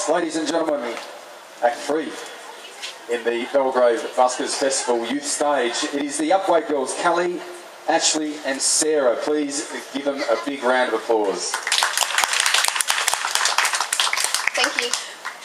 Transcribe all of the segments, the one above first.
Ladies and gentlemen, Act 3 in the Belgrave Buskers Festival youth stage. It is the Upwey Girls, Kelly, Ashleigh and Sarah. Please give them a big round of applause. Thank you.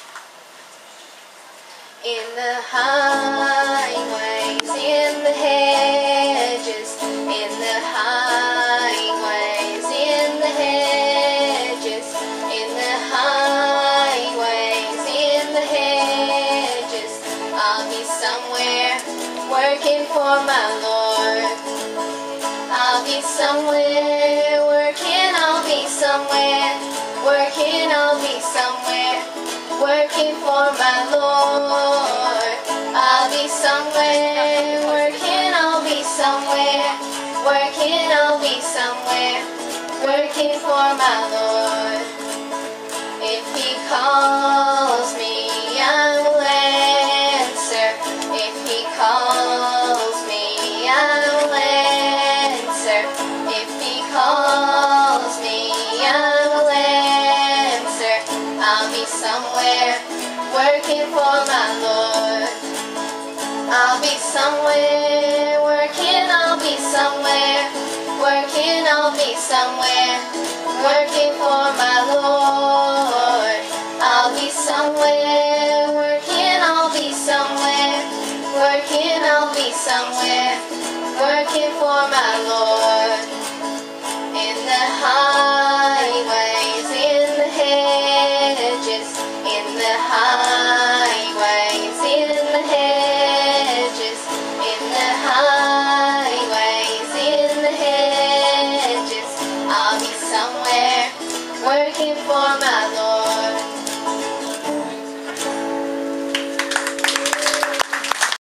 In the highways, in the hedges, in the highways, in the hedges, in the highways, in the hedges, I'll be somewhere working for my Lord. I'll be somewhere working, I'll be somewhere working, I'll be somewhere working for my Lord. I'll be somewhere working, I'll be somewhere working, I'll be somewhere working for my Lord. If He calls me, I will answer. If He calls me, I will answer. If He calls me, I will answer. I'll be somewhere working for my Lord. I'll be somewhere working, I'll be somewhere working, I'll be somewhere working for my Lord. I'll be somewhere working, I'll be somewhere working, I'll be somewhere working for my Lord.